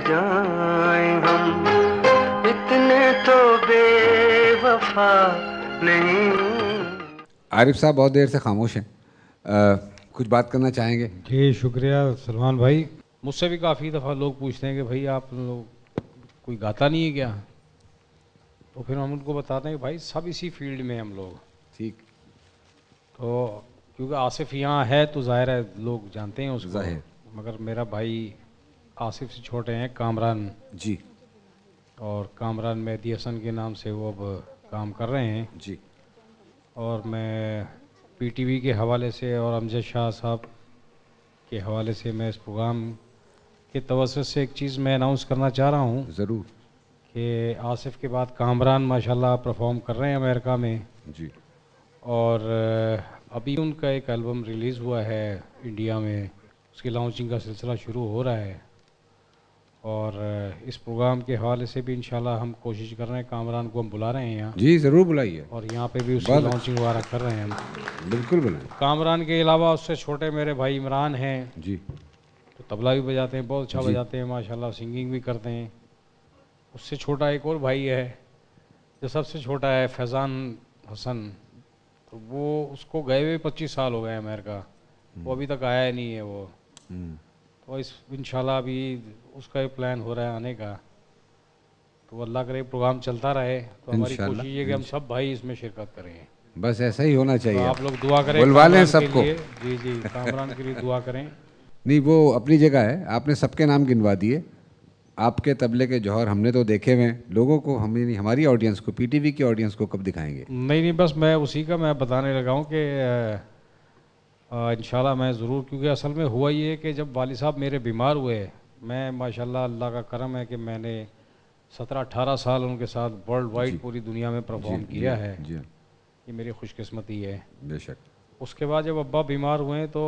जाएं हम, इतने तो बेवफा नहीं। आरिफ साहब बहुत देर से खामोश हैं, कुछ बात करना चाहेंगे? जी शुक्रिया सलमान भाई। मुझसे भी काफ़ी दफ़ा लोग पूछते हैं कि भाई आप लोग कोई गाता नहीं है क्या, तो फिर हम उनको बताते हैं कि भाई सब इसी फील्ड में हम लोग। ठीक। तो क्योंकि आसिफ यहाँ है तो ज़ाहिर है लोग जानते हैं उसको, ज़ाहिर। मगर मेरा भाई आसिफ से छोटे हैं कामरान जी और कामरान मेहदी हसन के नाम से वो अब काम कर रहे हैं। जी। और मैं पीटीवी के हवाले से और अमजद शाह साहब के हवाले से मैं इस प्रोग्राम के तवज्जुह से एक चीज़ मैं अनाउंस करना चाह रहा हूँ ज़रूर। कि आसिफ के बाद कामरान माशाल्लाह परफॉर्म कर रहे हैं अमेरिका में। जी। और अभी उनका एक एल्बम रिलीज़ हुआ है इंडिया में, उसकी लॉन्चिंग का सिलसिला शुरू हो रहा है। और इस प्रोग्राम के हवाले से भी इंशाल्लाह हम कोशिश कर रहे हैं, कामरान को हम बुला रहे हैं यहाँ। जी ज़रूर बुलाइए। और यहाँ पे भी उसकी लॉन्चिंग वगैरह कर रहे हैं हम। बिल्कुल बुलाइए। कामरान के अलावा उससे छोटे मेरे भाई इमरान हैं, जी। तो तबला भी बजाते हैं, बहुत अच्छा जी। बजाते हैं माशाल्लाह, सिंगिंग भी करते हैं। उससे छोटा एक और भाई है जो सबसे छोटा है, फैज़ान हसन, तो वो उसको गए हुए 25 साल हो गए अमेरिका, वो अभी तक आया ही नहीं है वो। तो इस इंशाल्लाह अभी उसका एक प्लान हो रहा है आने का, तो अल्लाह करे प्रोग्राम चलता रहे। तो हमारी इंशाल्लाह, कोशिश है कि हम सब भाई इसमें शिरकत करें। बस ऐसा ही होना तो चाहिए। आप लोग दुआ करें बुलवा लें कामरान के सबको। लिए। जी जी, कामरान के लिए दुआ करें। नहीं, वो अपनी जगह है, आपने सबके नाम गिनवा दिए। आपके तबले के जौहर हमने तो देखे हुए हैं, लोगों को हम नहीं, हमारी ऑडियंस को, पीटीवी की ऑडियंस को कब दिखाएंगे? नहीं, बस मैं उसी का मैं बताने लगा हूँ कि इंशाल्लाह मैं ज़रूर, क्योंकि असल में हुआ ये कि जब वालिद साहब मेरे बीमार हुए, मैं माशाल्लाह अल्लाह का करम है कि मैंने 17-18 साल उनके साथ वर्ल्ड वाइड पूरी दुनिया में परफॉर्म किया है। जी। ये मेरी खुशकिस्मती है। बेशक। उसके बाद जब अब्बा बीमार हुए तो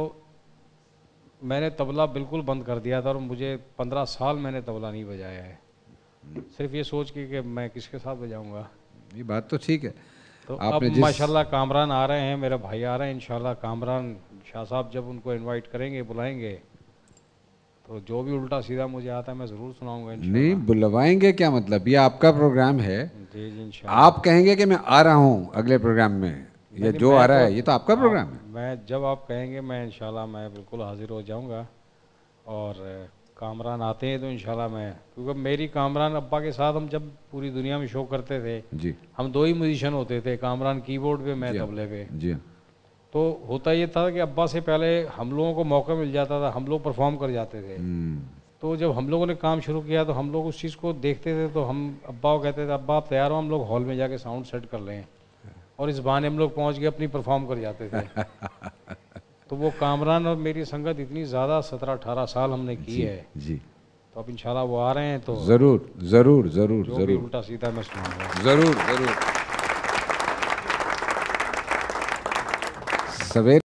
मैंने तबला बिल्कुल बंद कर दिया था, और मुझे 15 साल मैंने तबला नहीं बजाया है, सिर्फ ये सोच के कि मैं किसके साथ बजाऊंगा। ये बात तो ठीक है। तो अब आपने माशाल्लाह कामरान आ रहे हैं, मेरे भाई आ रहे हैं इंशाल्लाह। कामरान शाह साहब जब उनको इनवाइट करेंगे, बुलाएंगे, तो जो भी उल्टा सीधा मुझे आता है मैं ज़रूर सुनाऊंगा इंशाल्लाह। नहीं, बुलवाएंगे क्या मतलब, ये आपका प्रोग्राम है। जी जी इंशाल्लाह। आप कहेंगे कि मैं आ रहा हूँ अगले प्रोग्राम में, या जो आ रहा है, ये तो आपका प्रोग्राम है। मैं जब आप कहेंगे मैं इंशाल्लाह मैं बिल्कुल हाजिर हो जाऊंगा। और कामरान आते हैं तो इंशाल्लाह मैं, क्योंकि मेरी कामरान अब्बा के साथ हम जब पूरी दुनिया में शो करते थे, जी। हम दो ही म्यूजिशियन होते थे, कामरान कीबोर्ड पे, मैं तबले पे। जी। तो होता ये था कि अब्बा से पहले हम लोगों को मौका मिल जाता था, हम लोग परफॉर्म कर जाते थे। तो जब हम लोगों ने काम शुरू किया तो हम लोग उस चीज़ को देखते थे, तो हम अब्बा को कहते थे, अब्बा आप तैयार हो, हम लोग हॉल में जाके साउंड सेट कर लें, और इस बहाने हम लोग पहुँच के अपनी परफॉर्म कर जाते थे। तो वो कामरान और मेरी संगत इतनी ज़्यादा 17-18 साल हमने की है। जी। तो अब इंशाल्लाह वो आ रहे हैं, तो ज़रूर ज़रूर ज़रूर जो भी ज़रूर उल्टा सीधा मैं सुनाऊंगा। ज़रूर ज़रूर। सवेरे